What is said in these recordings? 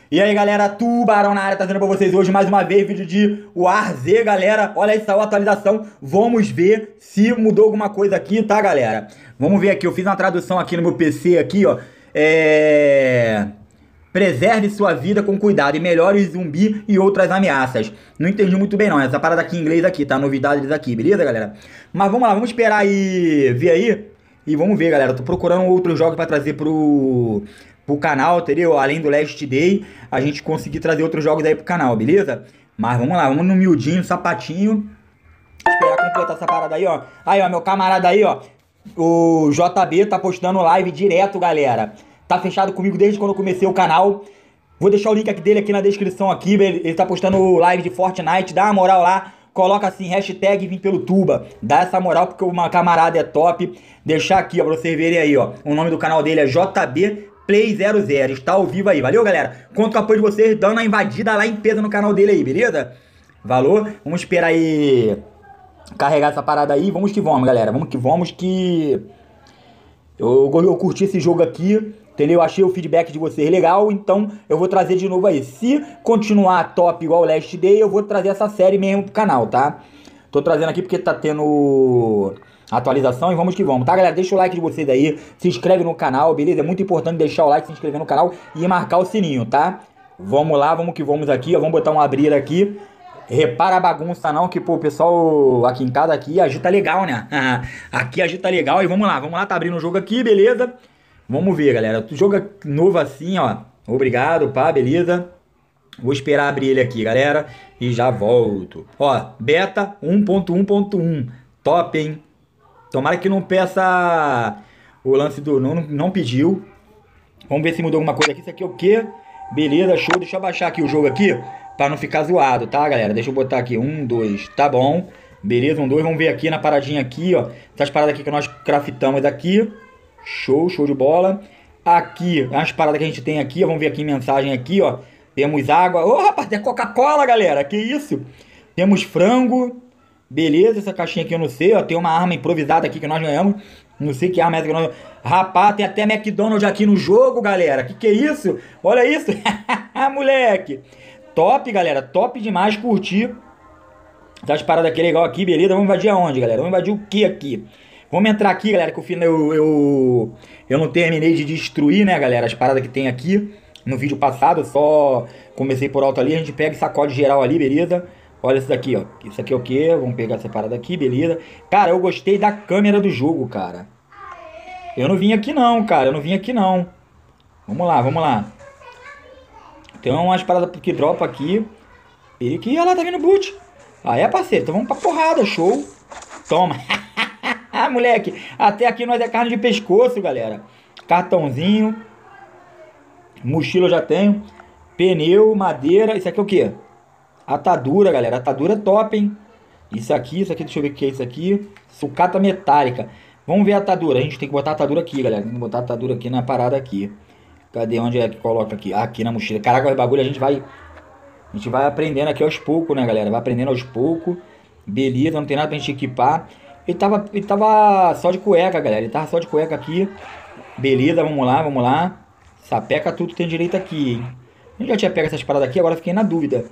E aí galera, Tubarão na área, trazendo pra vocês hoje mais uma vez vídeo de Warzone, galera. Olha aí, saiu a atualização, vamos ver se mudou alguma coisa aqui, tá galera? Vamos ver aqui, eu fiz uma tradução aqui no meu PC aqui, ó. Preserve sua vida com cuidado e melhore zumbi e outras ameaças. Não entendi muito bem não, essa parada aqui em inglês aqui, tá? Novidades aqui, beleza galera? Mas vamos lá, vamos esperar aí, ver aí. E vamos ver galera, eu tô procurando outros jogos pra trazer pro canal, entendeu? Além do Last Day, a gente conseguir trazer outros jogos aí pro canal, beleza? Mas vamos lá, vamos no miudinho, sapatinho. Esperar completar essa parada aí, ó. Aí, ó, meu camarada aí, ó. O JB tá postando live direto, galera. Tá fechado comigo desde quando eu comecei o canal. Vou deixar o link aqui dele aqui na descrição aqui. Ele tá postando live de Fortnite. Dá uma moral lá. Coloca assim, hashtag vim pelo Tuba. Dá essa moral porque o meu camarada é top. Deixar aqui, ó, pra vocês verem aí, ó. O nome do canal dele é JB Play 00, está ao vivo aí, valeu galera? Conto com o apoio de vocês, dando uma invadida lá em peso no canal dele aí, beleza? Valor? Vamos esperar aí carregar essa parada aí, vamos que vamos galera, vamos que eu curti esse jogo aqui, entendeu? Achei o feedback de vocês legal, então eu vou trazer de novo aí. Se continuar top igual o Last Day, eu vou trazer essa série mesmo pro canal, tá? Tô trazendo aqui porque tá tendo atualização e vamos que vamos, tá galera? Deixa o like de vocês aí, se inscreve no canal, beleza? É muito importante deixar o like, se inscrever no canal e marcar o sininho, tá? Vamos lá, vamos que vamos aqui, ó, vamos botar um abrir aqui. Repara a bagunça não, que pô, o pessoal aqui em casa aqui agita legal, né? Aqui agita legal e vamos lá, tá abrindo o jogo aqui, beleza? Vamos ver, galera, jogo novo assim, ó, obrigado, pá, beleza? Vou esperar abrir ele aqui, galera, e já volto. Ó, beta 1.1.1, top, hein? Tomara que não peça o lance do... Não pediu. Vamos ver se mudou alguma coisa aqui. Isso aqui é o quê? Beleza, show. Deixa eu baixar aqui o jogo aqui pra não ficar zoado, tá, galera? Deixa eu botar aqui. 1, 2. Tá bom. Beleza, 1, 2. Vamos ver aqui na paradinha aqui, ó. Essas paradas aqui que nós craftamos aqui. Show, show de bola. Aqui, as paradas que a gente tem aqui, ó. Vamos ver aqui mensagem aqui, ó. Temos água. Ô, rapaz, tem Coca-Cola, galera. Que isso? Temos frango. Beleza, essa caixinha aqui eu não sei, ó. Tem uma arma improvisada aqui que nós ganhamos. Não sei que arma é essa que nós... Rapaz, tem até McDonald's aqui no jogo, galera. Que é isso? Olha isso. Moleque. Top, galera. Top demais, curti. Essas paradas aqui legal aqui, beleza. Vamos invadir aonde, galera? Vamos invadir o que aqui? Vamos entrar aqui, galera, que o final eu não terminei de destruir, né, galera, as paradas que tem aqui. No vídeo passado, só comecei por alto ali. A gente pega e sacode geral ali, beleza? Olha isso daqui, ó. Isso aqui é o que? Vamos pegar essa parada aqui, beleza. Cara, eu gostei da câmera do jogo, cara. Eu não vim aqui não, cara. Eu não vim aqui não. Vamos lá, vamos lá. Tem umas paradas que dropa aqui. E que, olha lá, tá vindo boot. Ah, é, parceiro. Então vamos pra porrada, show. Toma. Ah, moleque. Até aqui nós é carne de pescoço, galera. Cartãozinho. Mochila eu já tenho. Pneu, madeira. Isso aqui é o que? Atadura, galera. Atadura top, hein? Isso aqui, deixa eu ver o que é isso aqui. Sucata metálica. Vamos ver a atadura. A gente tem que botar a atadura aqui, galera. Tem que botar a atadura aqui na parada aqui. Cadê? Onde é que coloca aqui? Aqui na mochila. Caraca, o bagulho a gente vai aprendendo aqui aos poucos, né, galera? Vai aprendendo aos poucos. Beleza, não tem nada pra gente equipar. Ele tava só de cueca, galera. Ele tava só de cueca aqui. Beleza, vamos lá, vamos lá. Sapeca tudo que tem direito aqui, hein? A gente já tinha pego essas paradas aqui, agora fiquei na dúvida.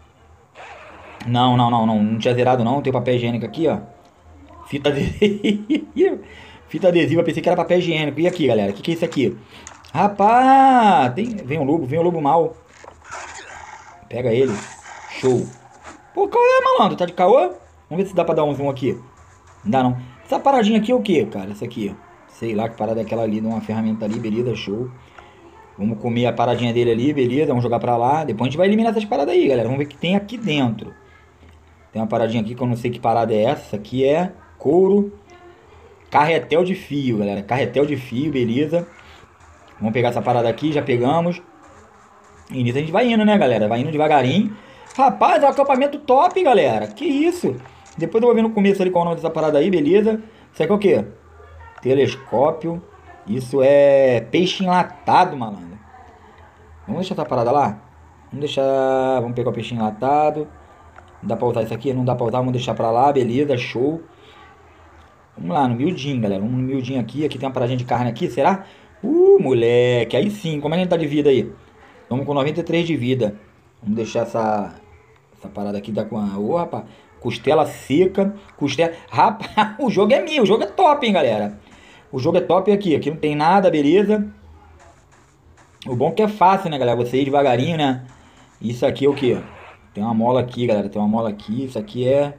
Não tinha zerado não, tem papel higiênico aqui, ó. Fita adesiva. Fita adesiva, pensei que era papel higiênico. E aqui, galera, o que é isso aqui? Rapaz, vem um lobo mal. Pega ele. Show. Pô, qual é, malandro? Tá de caô? Vamos ver se dá pra dar um zoom aqui. Não dá não. Essa paradinha aqui é o que, cara? Isso aqui, ó. Sei lá que parada é aquela ali, de uma ferramenta ali, beleza, show. Vamos comer a paradinha dele ali, beleza, vamos jogar pra lá. Depois a gente vai eliminar essas paradas aí, galera. Vamos ver o que tem aqui dentro. Tem uma paradinha aqui que eu não sei que parada é essa. Essa aqui é couro. Carretel de fio, galera. Carretel de fio, beleza. Vamos pegar essa parada aqui, já pegamos. E nisso a gente vai indo, né, galera? Vai indo devagarinho. Rapaz, é um acampamento top, galera. Que isso? Depois eu vou ver no começo ali qual é o nome dessa parada aí, beleza. Isso aqui é o quê? Telescópio. Isso é peixe enlatado, malandro. Vamos deixar essa parada lá? Vamos deixar... Vamos pegar o peixe enlatado. Dá pra usar isso aqui? Não dá pra usar, vamos deixar pra lá, beleza, show. Vamos lá, no miudinho, galera. Vamos no miudinho aqui. Aqui tem uma paradinha de carne aqui, será? Moleque, aí sim. Como é que a gente tá de vida aí? Estamos com 93 de vida. Vamos deixar essa parada aqui, tá com a... Ô, rapaz, costela seca, costela... Rapaz, o jogo é meu, o jogo é top, hein, galera. O jogo é top aqui, aqui não tem nada, beleza. O bom é que é fácil, né, galera, você ir devagarinho, né. Isso aqui é o que? Tem uma mola aqui, galera, tem uma mola aqui, isso aqui é...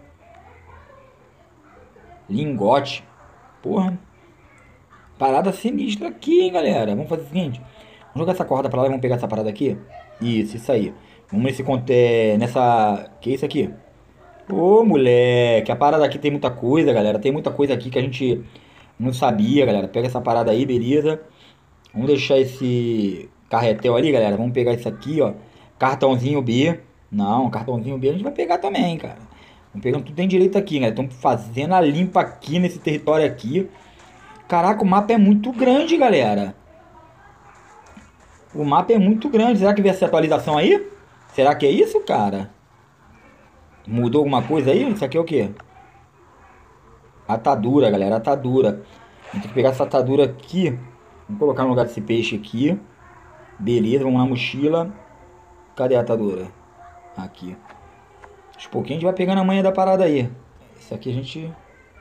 lingote. Porra. Parada sinistra aqui, hein, galera. Vamos fazer o seguinte. Vamos jogar essa corda pra lá e vamos pegar essa parada aqui. Isso aí. Vamos nesse... nessa... Que é isso aqui? Ô, moleque. A parada aqui tem muita coisa, galera. Tem muita coisa aqui que a gente não sabia, galera. Pega essa parada aí, beleza. Vamos deixar esse carretel ali, galera. Vamos pegar isso aqui, ó. Cartãozinho B. Não, cartãozinho B a gente vai pegar também, cara. Vamos pegando tudo tem direito aqui, galera. Estamos fazendo a limpa aqui nesse território aqui. Caraca, o mapa é muito grande, galera. O mapa é muito grande. Será que veio essa atualização aí? Será que é isso, cara? Mudou alguma coisa aí? Isso aqui é o quê? Atadura, galera. Atadura. A gente tem que pegar essa atadura aqui. Vamos colocar no lugar desse peixe aqui. Beleza, vamos na mochila. Cadê a atadura? Aqui. Aos pouquinhos a gente vai pegando a manha da parada aí. Isso aqui a gente...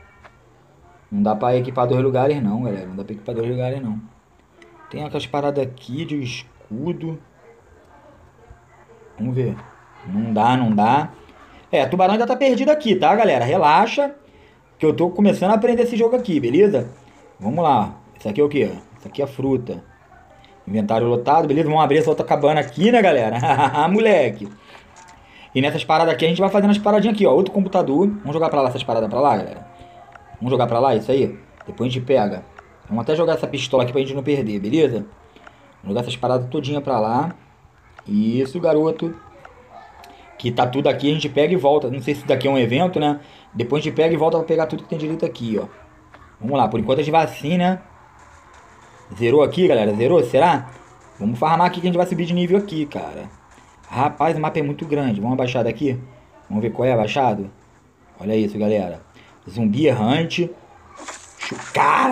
Não dá pra equipar dois lugares não, galera. Não dá pra equipar dois lugares não. Tem aquelas paradas aqui de escudo. Vamos ver. Não dá, não dá. É, tubarão ainda tá perdido aqui, tá, galera? Relaxa. Que eu tô começando a aprender esse jogo aqui, beleza? Vamos lá. Isso aqui é o quê? Isso aqui é fruta. Inventário lotado, beleza? Vamos abrir essa outra cabana aqui, né, galera? Moleque. E nessas paradas aqui a gente vai fazendo as paradinhas aqui, ó. Outro computador. Vamos jogar pra lá essas paradas pra lá, galera. Vamos jogar pra lá, isso aí. Depois a gente pega. Vamos até jogar essa pistola aqui pra gente não perder, beleza? Vamos jogar essas paradas todinha pra lá. Isso, garoto. Que tá tudo aqui, a gente pega e volta. Não sei se isso daqui é um evento, né? Depois a gente pega e volta pra pegar tudo que tem direito aqui, ó. Vamos lá, por enquanto a gente vai assim, né? Zerou aqui, galera? Zerou? Será? Vamos farmar aqui que a gente vai subir de nível aqui, cara. Rapaz, o mapa é muito grande. Vamos abaixar daqui? Vamos ver qual é abaixado? Olha isso, galera. Zumbi errante. Cara!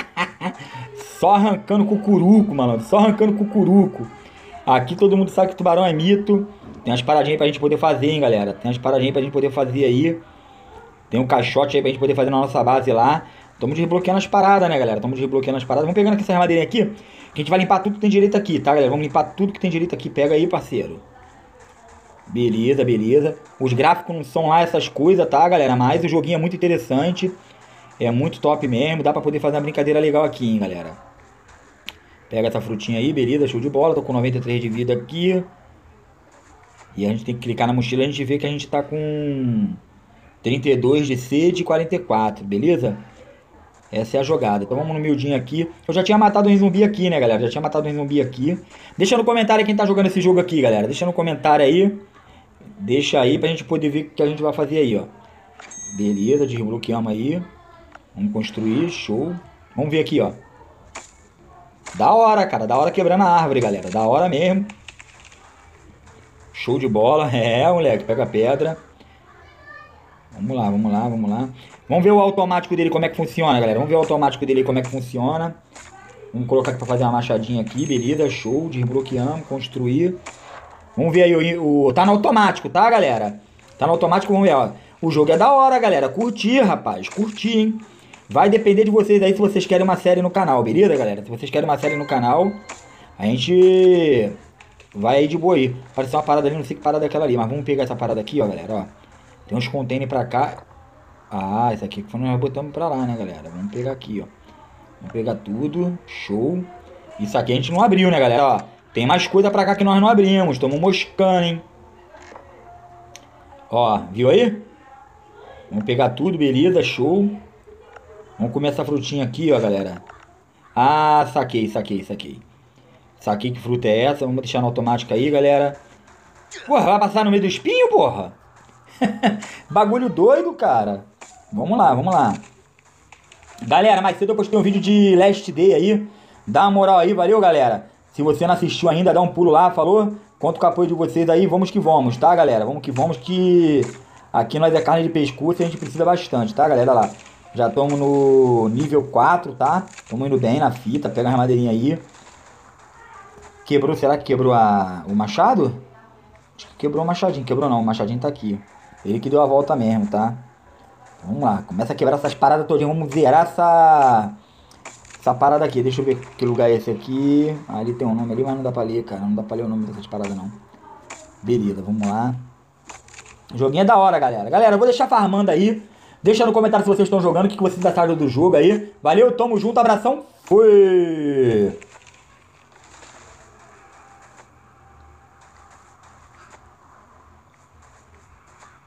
Só arrancando cucuruco, mano. Só arrancando cucuruco. Aqui todo mundo sabe que tubarão é mito. Tem umas paradinhas pra gente poder fazer, hein, galera. Tem umas paradinhas pra gente poder fazer aí. Tem um caixote aí pra gente poder fazer na nossa base lá. Estamos desbloqueando as paradas, né, galera? Estamos desbloqueando as paradas. Vamos pegando aqui essa armadilha aqui. Que a gente vai limpar tudo que tem direito aqui, tá, galera? Vamos limpar tudo que tem direito aqui. Pega aí, parceiro. Beleza, beleza. Os gráficos não são lá essas coisas, tá, galera? Mas o joguinho é muito interessante. É muito top mesmo. Dá pra poder fazer uma brincadeira legal aqui, hein, galera. Pega essa frutinha aí, beleza. Show de bola. Tô com 93 de vida aqui. E a gente tem que clicar na mochila e a gente vê que a gente tá com 32 de sede e 44, beleza? Essa é a jogada. Então vamos no miudinho aqui. Eu já tinha matado um zumbi aqui, né, galera? Já tinha matado um zumbi aqui. Deixa no comentário aí quem tá jogando esse jogo aqui, galera. Deixa no comentário aí. Deixa aí pra gente poder ver o que a gente vai fazer aí, ó. Beleza, desbloqueamos aí. Vamos construir, show. Vamos ver aqui, ó. Da hora, cara. Da hora quebrando a árvore, galera. Da hora mesmo. Show de bola. É, moleque. Pega a pedra. Vamos lá, vamos lá, vamos lá. Vamos ver o automático dele como é que funciona, galera. Vamos ver o automático dele como é que funciona. Vamos colocar aqui pra fazer uma machadinha aqui. Beleza, show. Desbloqueamos, construir. Vamos ver aí o... Tá no automático, tá, galera? Tá no automático, vamos ver, ó. O jogo é da hora, galera. Curtir, rapaz. Curtir, hein? Vai depender de vocês aí se vocês querem uma série no canal, beleza, galera? Se vocês querem uma série no canal, a gente vai aí de boa aí. Apareceu uma parada ali, não sei que parada é aquela ali. Mas vamos pegar essa parada aqui, ó, galera, ó. Tem uns containers pra cá. Ah, esse aqui que nós botamos pra lá, né, galera? Vamos pegar aqui, ó. Vamos pegar tudo. Show. Isso aqui a gente não abriu, né, galera? Ó, tem mais coisa pra cá que nós não abrimos. Estamos moscando, hein? Ó, viu aí? Vamos pegar tudo, beleza, show. Vamos comer essa frutinha aqui, ó, galera. Ah, saquei, saquei, saquei. Saquei que fruta é essa. Vamos deixar no automático aí, galera. Porra, vai passar no meio do espinho, porra? Bagulho doido, cara. Vamos lá, vamos lá. Galera, mais cedo eu postei um vídeo de Last Day aí. Dá uma moral aí, valeu, galera. Se você não assistiu ainda, dá um pulo lá, falou? Conto com o apoio de vocês aí, vamos que vamos, tá, galera? Vamos que aqui nós é carne de pescoço e a gente precisa bastante, tá, galera? Olha lá. Já estamos no nível 4, tá? Estamos indo bem na fita, pega a armadeirinha aí. Quebrou, será que quebrou o machado? Acho que quebrou o machadinho. Quebrou não, o machadinho tá aqui. Ele que deu a volta mesmo, tá? Vamos lá, começa a quebrar essas paradas todinhas. Vamos zerar essa parada aqui. Deixa eu ver que lugar é esse aqui. Ah, ali tem um nome ali, mas não dá pra ler, cara. Não dá pra ler o nome dessas paradas, não. Beleza, vamos lá. O joguinho é da hora, galera. Galera, eu vou deixar farmando aí. Deixa no comentário se vocês estão jogando, o que vocês acharam do jogo aí. Valeu, tamo junto, abração. Fui!